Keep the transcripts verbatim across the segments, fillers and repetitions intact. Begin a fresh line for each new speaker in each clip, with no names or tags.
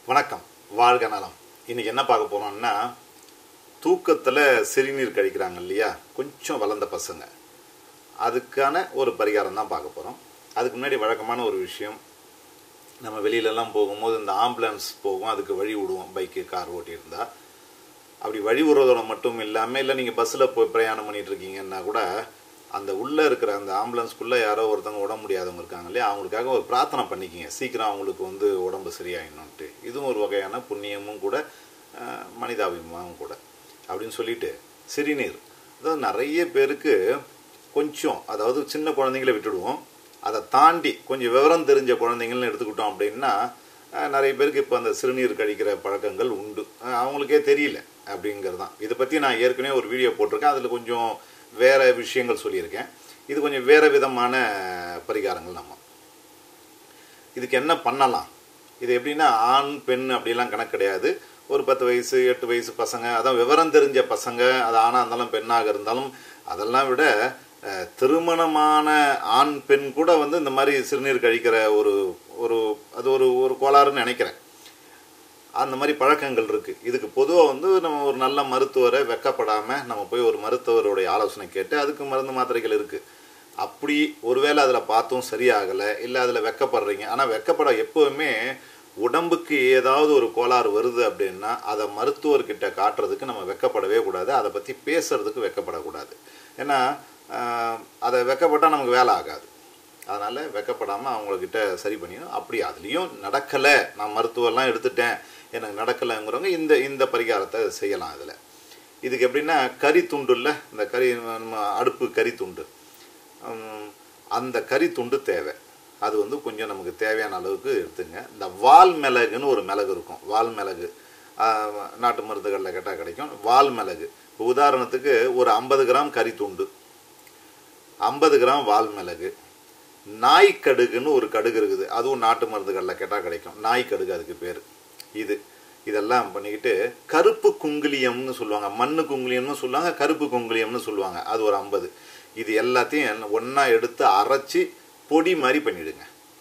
வணக்கம், வாழ்க நலம். இன்னைக்கு என்ன பார்க்க போறோம்னா, தூக்கத்தில் சிறுநீர் கழிக்கிறாங்க இல்லையா, கொஞ்சம் வளர்ந்த பசங்க, அதுக்கான ஒரு பரிகாரம் தான் பார்க்க போகிறோம். அதுக்கு முன்னாடி வழக்கமான ஒரு விஷயம், நம்ம வெளியிலலாம் போகும்போது இந்த ஆம்புலன்ஸ் போகும், அதுக்கு வழி விடுவோம், பைக்கு கார் ஓட்டியிருந்தா. அப்படி வழி விடுறதோட மட்டும் இல்லாமல், இல்லை நீங்கள் பஸ்ஸில் போய் பிரயாணம் பண்ணிட்டு இருக்கீங்கன்னா கூட, அந்த உள்ளே இருக்கிற அந்த ஆம்புலன்ஸ்குள்ளே யாரோ ஒருத்தவங்க உடம்பு முடியாதவங்க இருக்காங்க இல்லையா, அவங்களுக்காக ஒரு பிரார்த்தனை பண்ணிக்கிங்க, சீக்கிரம் அவங்களுக்கு வந்து உடம்பு சரியாயிடணுன்ட்டு. இதுவும் ஒரு வகையான புண்ணியமும் கூட, மனிதாபிமானமும் கூட அப்படின்னு சொல்லிட்டு சிறுநீர். அதாவது நிறைய பேருக்கு கொஞ்சம், அதாவது சின்ன குழந்தைங்கள விட்டுடுவோம், அதை தாண்டி கொஞ்சம் விவரம் தெரிஞ்ச குழந்தைங்கள்னு எடுத்துக்கிட்டோம் அப்படின்னா, நிறைய பேருக்கு இப்போ அந்த சிறுநீர் கழிக்கிற பழக்கங்கள் உண்டு, அவங்களுக்கே தெரியல அப்படிங்கிறது தான். இதை பற்றி நான் ஏற்கனவே ஒரு வீடியோ போட்டிருக்கேன், அதில் கொஞ்சம் வேறு விஷயங்கள் சொல்லியிருக்கேன். இது கொஞ்சம் வேறு விதமான பரிகாரங்கள். நம்ம இதுக்கு என்ன பண்ணலாம், இது எப்படின்னா ஆண் பெண் அப்படிலாம் கணக்கு கிடையாது. ஒரு பத்து வயசு எட்டு வயசு பசங்க, அதான் விவரம் தெரிஞ்ச பசங்க, அது ஆணாக இருந்தாலும் பெண்ணாக இருந்தாலும், அதெல்லாம் விட திருமணமான ஆண் பெண் கூட வந்து இந்த மாதிரி சிறுநீர் கழிக்கிற ஒரு ஒரு அது ஒரு ஒரு கோளாறுன்னு நினைக்கிறேன். அந்த மாதிரி பழக்கங்கள் இருக்குது. இதுக்கு பொதுவாக வந்து நம்ம ஒரு நல்ல மருத்துவரை வெக்கப்படாமல் நம்ம போய் ஒரு மருத்துவருடைய ஆலோசனை கேட்டு அதுக்கு மருந்து மாத்திரைகள் இருக்குது. அப்படி ஒருவேளை அதில் பார்த்தும் சரியாகலை, இல்லை அதில் வெக்கப்படுறீங்க. ஆனால் வெக்கப்பட எப்போவுமே உடம்புக்கு ஏதாவது ஒரு கோளாறு வருது அப்படின்னா அதை மருத்துவர்கிட்ட காட்டுறதுக்கு நம்ம வெக்கப்படவே கூடாது, அதை பற்றி பேசுறதுக்கு வெக்கப்படக்கூடாது. ஏன்னா அதை வெக்கப்பட்டால் நமக்கு வேலை ஆகாது. அதனால் வெக்கப்படாமல் அவங்கக்கிட்ட சரி பண்ணிடணும். அப்படி அதுலேயும் நடக்கலை, நான் மருத்துவம்லாம் எடுத்துட்டேன், எனக்கு நடக்கலைங்கிறவங்க இந்த இந்த பரிகாரத்தை செய்யலாம். இதில் இதுக்கு எப்படின்னா, கறி துண்டு இல்லை, இந்த கறி அடுப்பு கறி துண்டு, அந்த கறி துண்டு தேவை. அது வந்து கொஞ்சம் நமக்கு தேவையான அளவுக்கு எடுத்துங்க. இந்த வால் மிளகுன்னு ஒரு மிளகு இருக்கும், வால் மிளகு நாட்டு மருந்துகளில் கேட்டால் கிடைக்கும். வால் மிளகு இப்போ உதாரணத்துக்கு ஒரு ஐம்பது கிராம் கறி துண்டு, ஐம்பது கிராம் வால் மிளகு, நாய்க்கடுகுன்னு ஒரு கடுகு இருக்குது, அதுவும் நாட்டு மருந்துகளில் கேட்டால் கிடைக்கும், நாய்க்கடுகு அதுக்கு பேர். இது இதெல்லாம் பண்ணிக்கிட்டு கருப்பு குங்குலியம்னு சொல்லுவாங்க, மண்ணு குங்குலியம்னு சொல்லுவாங்க, கருப்பு குங்குலியம்னு சொல்லுவாங்க, அது ஒரு ஐம்பது. இது எல்லாத்தையும் ஒன்றா எடுத்து அரைச்சி பொடி மாதிரி பண்ணிவிடுங்க.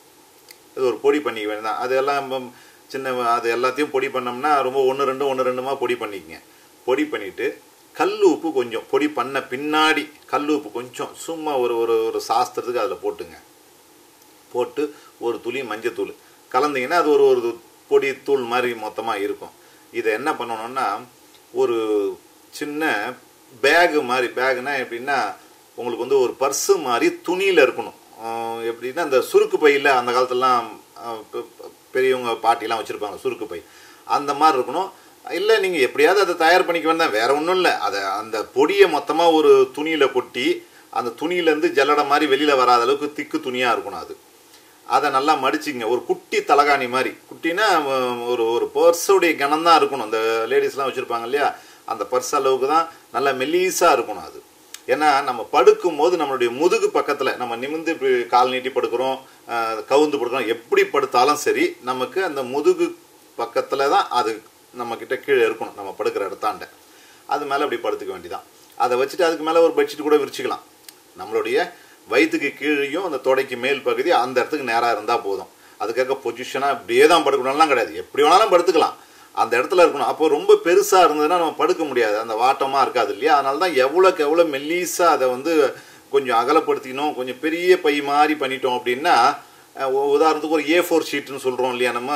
இது ஒரு பொடி பண்ணிக்க வேண்டாம், அதெல்லாம் சின்ன, அது எல்லாத்தையும் பொடி பண்ணோம்னா ரொம்ப ஒன்று ரெண்டு ஒன்று ரெண்டுமா பொடி பண்ணிக்கங்க. பொடி பண்ணிவிட்டு கல் உப்பு கொஞ்சம், பொடி பண்ண பின்னாடி கல் உப்பு கொஞ்சம் சும்மா ஒரு ஒரு ஒரு சாஸ்திரத்துக்கு அதில் போட்டுங்க. போட்டு ஒரு துளி மஞ்சத்தூள் கலந்தீங்கன்னா அது ஒரு ஒரு பொடி தூள் மாதிரி மொத்தமாக இருக்கும். இதை என்ன பண்ணணும்னா, ஒரு சின்ன பேகு மாதிரி, பேகுனா எப்படின்னா உங்களுக்கு வந்து ஒரு பர்ஸு மாதிரி துணியில் இருக்கணும். எப்படின்னா அந்த சுருக்கு பையில் அந்த காலத்துலலாம் பெரியவங்க பாட்டிலாம் வச்சுருப்பாங்க சுருக்கு பை, அந்த மாதிரி இருக்கணும். இல்லை நீங்கள் எப்படியாவது அதை தயார் பண்ணிக்க வேண்டாம், வேறு ஒன்றும் இல்லை. அதை அந்த பொடியை மொத்தமாக ஒரு துணியில் கொட்டி அந்த துணியிலேருந்து ஜல்லடை மாதிரி வெளியில் வராத அளவுக்கு திக்கு துணியாக இருக்கணும். அது அதை நல்லா மடிச்சிங்க, ஒரு குட்டி தலகாணி மாதிரி. குட்டினா ஒரு ஒரு பர்ஸுடைய கனம் தான் இருக்கணும். அந்த லேடிஸ்லாம் வச்சுருப்பாங்க இல்லையா, அந்த பர்ஸ் அளவுக்கு தான் நல்லா மெல்லீஸாக இருக்கணும் அது. ஏன்னா நம்ம படுக்கும் போது நம்மளுடைய முதுகு பக்கத்தில் நம்ம நிமிந்து கால் நீட்டி படுக்கிறோம், கவுந்து படுக்கிறோம், எப்படி படுத்தாலும் சரி நமக்கு அந்த முதுகு பக்கத்தில் தான் அது நம்மக்கிட்ட கீழே இருக்கணும், நம்ம படுக்கிற இடத்தாண்ட. அது மேலே அப்படி படுத்துக்க வேண்டியதான். அதை வச்சுட்டு அதுக்கு மேலே ஒரு பெட்ஷீட் கூட விரிச்சிக்கலாம். நம்மளுடைய வயிற்றுக்கு கீழேயும் அந்த தொடைக்கு மேல் பகுதி அந்த இடத்துக்கு நேராக இருந்தால் போதும். அதுக்காக பொசிஷனாக இப்படியே தான் படுக்கணும்லாம் கிடையாது, எப்படி வேணாலும் படுத்துக்கலாம், அந்த இடத்துல இருக்கணும். அப்போ ரொம்ப பெருசாக இருந்ததுன்னா நம்ம படுக்க முடியாது, அந்த வாட்டமாக இருக்காது இல்லையா. அதனால தான் எவ்வளோக்கு எவ்வளோ மெல்லீஸாக அதை வந்து கொஞ்சம் அகலப்படுத்திக்கணும். கொஞ்சம் பெரிய பை மாதிரி பண்ணிட்டோம் அப்படின்னா, உதாரணத்துக்கு ஒரு ஏ ஃபோர் ஷீட்டுன்னு சொல்கிறோம் இல்லையா, நம்ம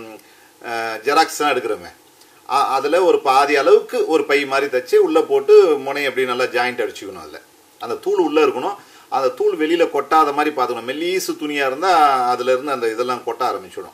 ஜெராக்ஸ் தான் எடுக்கிறோமே, அதில் ஒரு பாதி அளவுக்கு ஒரு பை மாதிரி தைச்சி உள்ளே போட்டு முனை அப்படி நல்லா ஜாயிண்ட் அடிச்சுக்கணும். அதில் அந்த தூள் உள்ளே இருக்கணும், அந்த தூள் வெளியில் கொட்டாத மாதிரி பார்த்துக்கணும். மெல்லீசு துணியாக இருந்தால் அதிலேருந்து அந்த இதெல்லாம் கொட்ட ஆரம்பிச்சிடும்.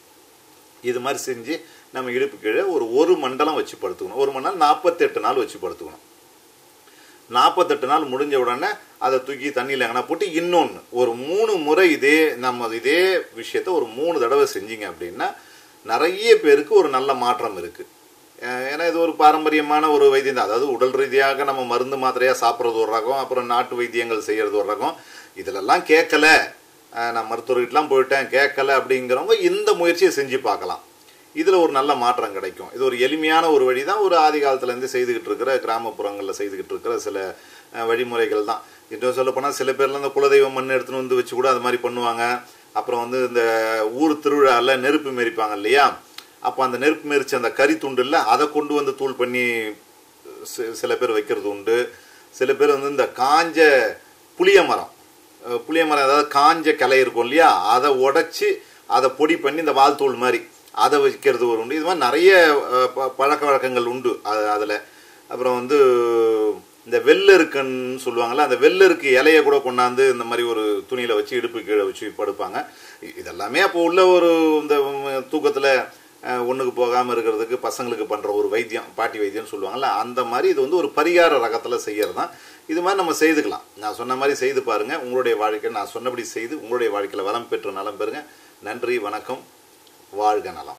இது மாதிரி செஞ்சு நம்ம இடுப்பு கீழே ஒரு ஒரு மண்டலம் வச்சு படுத்துக்கணும். ஒரு மணி நாள் நாற்பத்தெட்டு நாள் வச்சு படுத்துக்கணும். நாற்பத்தெட்டு நாள் முடிஞ்ச உடனே அதை தூக்கி தண்ணியில் எங்கன்னா போட்டு இன்னொன்று ஒரு மூணு முறை இதே நம்ம இதே விஷயத்த ஒரு மூணு தடவை செஞ்சிங்க அப்படின்னா நிறைய பேருக்கு ஒரு நல்ல மாற்றம் இருக்குது. ஏன்னா இது ஒரு பாரம்பரியமான ஒரு வைத்தியம் தான். அதாவது உடல் ரீதியாக நம்ம மருந்து மாத்திரையாக சாப்பிட்றது ஒரு ரகம், அப்புறம் நாட்டு வைத்தியங்கள் செய்கிறது ஒரு ரகம். இதிலெல்லாம் கேட்கலை, நான் மருத்துவர்கிட்டலாம் போயிட்டேன் கேட்கலை அப்படிங்கிறவங்க இந்த முயற்சியை செஞ்சு பார்க்கலாம். இதில் ஒரு நல்ல மாற்றம் கிடைக்கும். இது ஒரு எளிமையான ஒரு வழி தான். ஒரு ஆதி காலத்துலேருந்து செய்துக்கிட்டு இருக்கிற, கிராமப்புறங்களில் செய்துக்கிட்டு இருக்கிற சில வழிமுறைகள் தான். இன்னும் சொல்லப்போனால் சில பேர்லாம் இந்த குலதெய்வம் மண் எடுத்துன்னு வந்து வச்சு கூட அது மாதிரி பண்ணுவாங்க. அப்புறம் வந்து இந்த ஊர் திருவிழாவில் நெருப்பு மெரிப்பாங்க இல்லையா, அப்போ அந்த நெருப்பு மெரிச்சு அந்த கறி துண்டு இல்லை அதை கொண்டு வந்து தூள் பண்ணி சில பேர் வைக்கிறது உண்டு. சில பேர் வந்து இந்த காஞ்ச புளிய மரம் புளிய மரம் அதாவது காஞ்ச கிளை இருக்கும் இல்லையா, அதை உடச்சி அதை பொடி பண்ணி இந்த வால் தூள் மாதிரி அதை வைக்கிறது ஒரு உண்டு. இது மாதிரி நிறைய பழக்க வழக்கங்கள் உண்டு அது அதில். அப்புறம் வந்து இந்த வெள்ளருக்குன்னு சொல்லுவாங்கள்ல, அந்த வெள்ளருக்கு இலையை கூட கொண்டாந்து இந்த மாதிரி ஒரு துணியில் வச்சு இடுப்பு கீழே வச்சு படுப்பாங்க. இதெல்லாமே அப்போ உள்ள ஒரு இந்த தூக்கத்தில் ஒன்றுக்கு போகாமல் இருக்கிறதுக்கு பசங்களுக்கு பண்ணுற ஒரு வைத்தியம், பாட்டி வைத்தியம்னு சொல்லுவாங்கள்ல, அந்த மாதிரி இது வந்து ஒரு பரிகார ரகத்தில் செய்கிறது தான். இது மாதிரி நம்ம செய்துக்கலாம். நான் சொன்ன மாதிரி செய்து பாருங்கள். உங்களுடைய வாழ்க்கை நான் சொன்னபடி செய்து உங்களுடைய வாழ்க்கையில் வளம் பெற்று நலம் பெறுங்க. நன்றி, வணக்கம், வாழ்க நலம்.